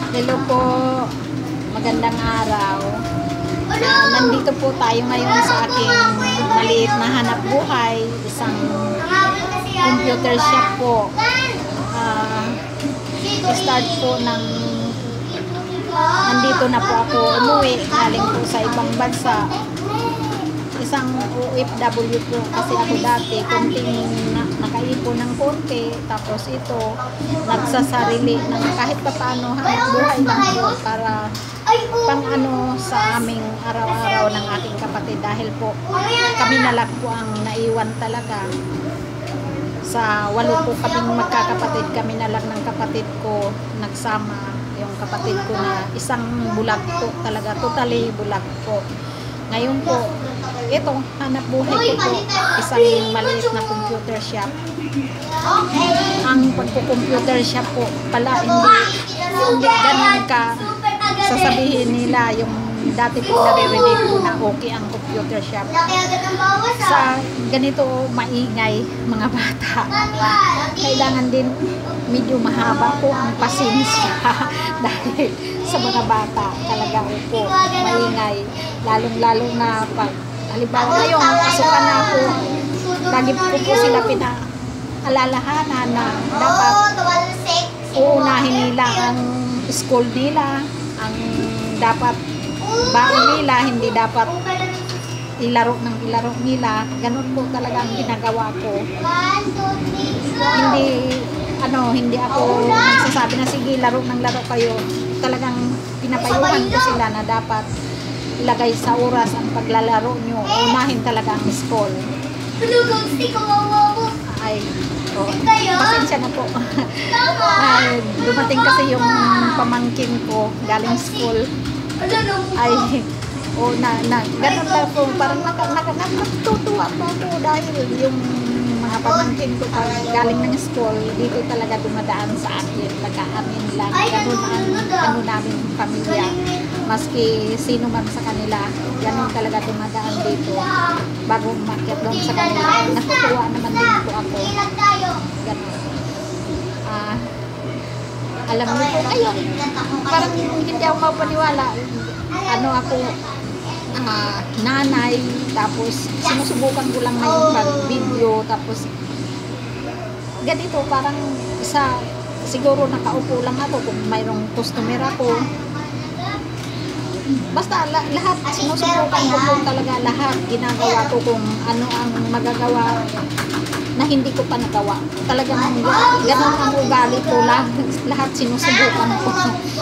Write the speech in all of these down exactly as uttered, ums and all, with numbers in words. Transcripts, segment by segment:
Hello po, magandang araw. Uh, nandito po tayo ngayon sa aking maliit na hanap buhay, isang computer shop po. Uh, start po ng nandito na po ako umuwi, galing po sa ibang bansa. Isang O F W po kasi ako dati, kunting na, nakaipon ng konti, tapos ito nagsasarili ng kahit pa paano hanap buhay lang po para pang ano sa aming araw-araw ng aking kapatid, dahil po kami na lang po ang naiwan talaga. Sa walo po kaming magkakapatid, kami na lang ng kapatid ko nagsama, yung kapatid ko na isang bulag po talaga, totally bulag po. Ngayon po, ito, hanap buhay ko po, isang maliit na computer shop. Ang pagko-computer shop po pala, hindi, hindi ganun ka sasabihin nila yung dati po naririnig ko na okay ang computer shop. Sa ganito maingay mga bata, kailangan din medyo mahaba po ang pasensya dahil sa mga bata talaga po maingay, lalong-lalo na pag halimbawa ngayon, pasukan na ako, lagi po po sila pinaalalahanan na dapat uunahin nila ang school nila, ang dapat baon nila, hindi dapat ilaro ng ilaro nila. Ganun po talaga ang ginagawa ko. Hindi, ano, hindi ako nagsasabi na sige, laro ng laro kayo. Talagang pinapayuhan ko sila na dapat ilagay sa oras ang paglalaro nyo. Unahin talaga ang school. Ay, oh, pasensya na po. Ay, dumating kasi yung pamangkin ko galing school. Ay, oh, na, na, ganun lang po. Parang naka, naka, natutuwa po ako dahil yung mga pamangkin ko pag galing ng school, dito talaga dumadaan sa akin. Nag-aamin lang. Ganun ang ano namin pamilya. Maski sino man sa kanila, ganun talaga dumadaan dito bago umakyat doon sa kanila. Natutuwa naman din po ako. Ganun. Ah, alam niyo po kayo, parang hindi ako mapaniwala. Ano ako, uh, nanay, tapos sinusubukan ko lang ngayon pag-video, tapos ganito, parang isa, siguro nakaupo lang ako kung mayroong customer ako. Basta lahat, sinusubukan ko po talaga lahat, ginagawa ko kung ano ang magagawa na hindi ko pa nagawa. Talagang ganun ang ugali ko, lahat, lahat sinusubukan ko.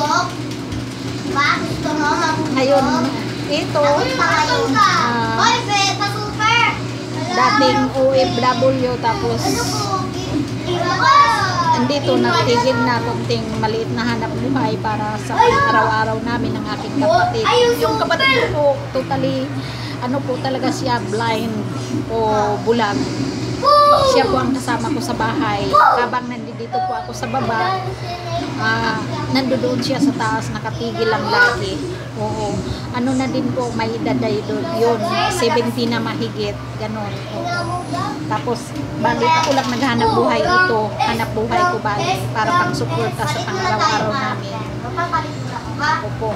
Ngayon, ito, uh, dating O F W, tapos andito natigil na kunting maliit na hanap buhay para sa araw-araw namin ng aking kapatid. Yung kapatid ko po, totally, ano po talaga siya, blind o bulag. Siya po ang kasama ko sa bahay. Habang nandito po ako sa baba, uh, nandoon siya sa taas, nakatigil lang lagi. Oo. Ano na din po, may edad yun, seventy na mahigit, gano'n. Tapos, bali ako lang naghanap buhay ito. Hanap buhay ko bali para pang-suporta sa pang-araw-araw namin. Opo.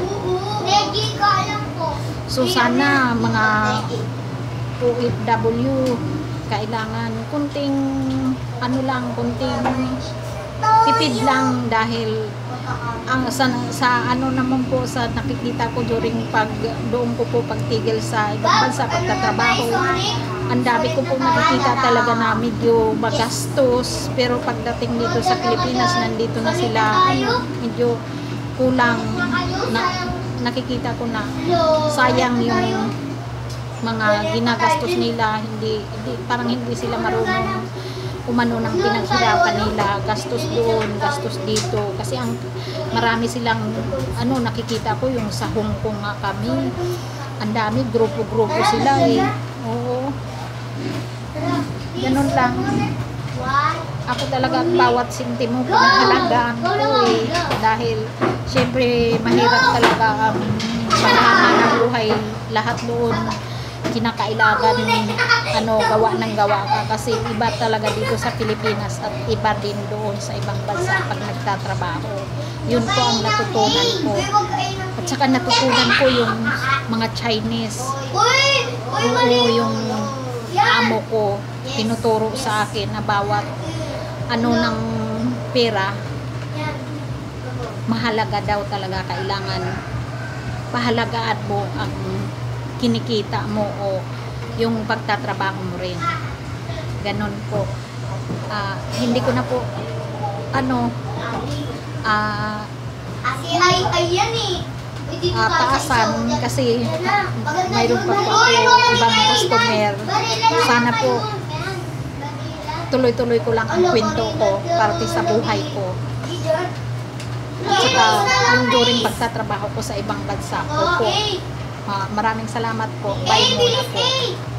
So, sana mga O F W, kailangan kunting, ano lang, kunting tipid lang dahil ang sa, sa ano naman po sa nakikita ko during pag doon ko po pagtigil sa ibang bansa pagtatrabaho, ang dami ko po nakikita talaga na medyo magastos, pero pagdating dito sa Pilipinas nandito na sila, ano, medyo kulang na, nakikita ko na sayang yung mga ginagastos nila, hindi, hindi parang hindi sila marunong umano ng pinaghirapan nila, gastos doon, gastos dito, kasi ang marami silang ano, nakikita ko yung sa Hong Kong nga kami, ang dami, grupo-grupo sila eh. Oo, ganun lang. Ako talaga bawat sintimo pinahalagaan ko eh, dahil syempre mahirap talaga ang paghahanap ng buhay, lahat doon kinakailangan ano, gawa ng gawa ka, kasi iba talaga dito sa Pilipinas at iba din doon sa ibang bansa pag nagtatrabaho. Yun po ang natutunan ko. At saka natutunan ko yung mga Chinese. Oo, yung amo ko, tinuturo sa akin na bawat ano ng pera, mahalaga daw talaga, kailangan pahalagaan mo ang kinikita mo o yung pagtatrabaho mo rin. Ganon po. Ah, hindi ko na po ano ah Asi ay ay yan eh. ah, taasan kasi mayroon pa po ako ibang customer. Sana po tuloy-tuloy ko lang ang kwento ko parte sa buhay ko. At saka yung during pagtatrabaho ko sa ibang bansa. Opo. Ah, maraming salamat po. Bye muna po.